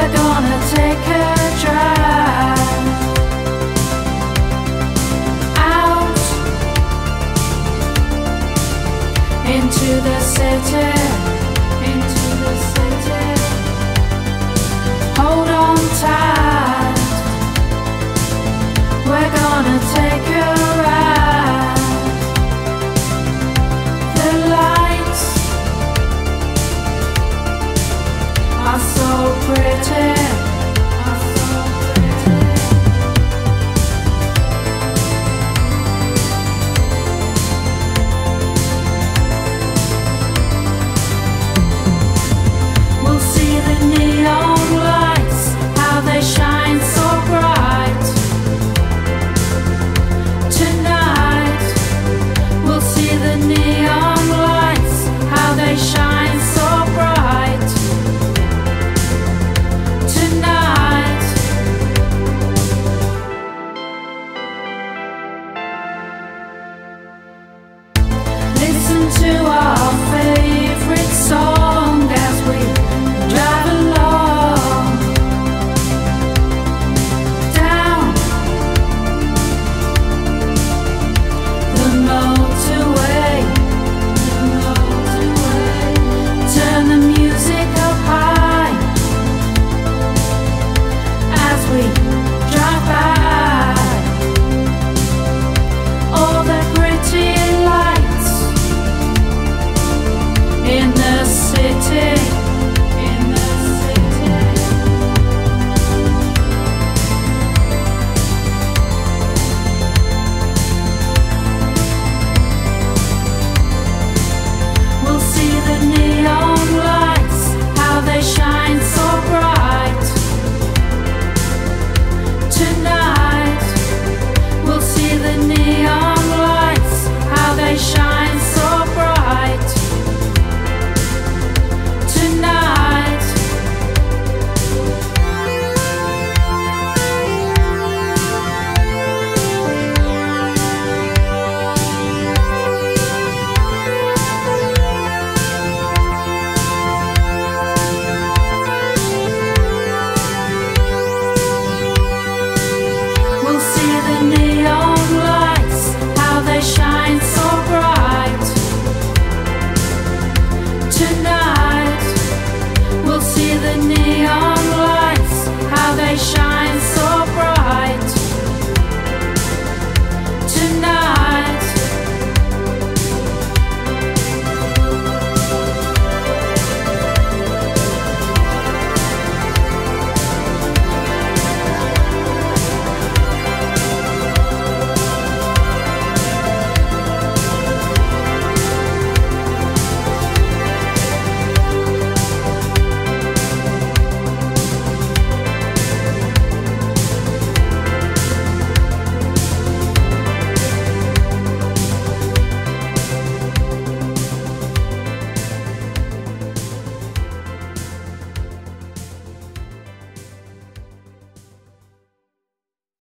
We're gonna take a drive out into the city, into the city. Hold on tight. We're gonna take a ride. The lights are so pretty, are so pretty. We'll see the neon lights, how they shine so bright. Tonight we'll see the neon lights, how they shine so bright. Tonight listen to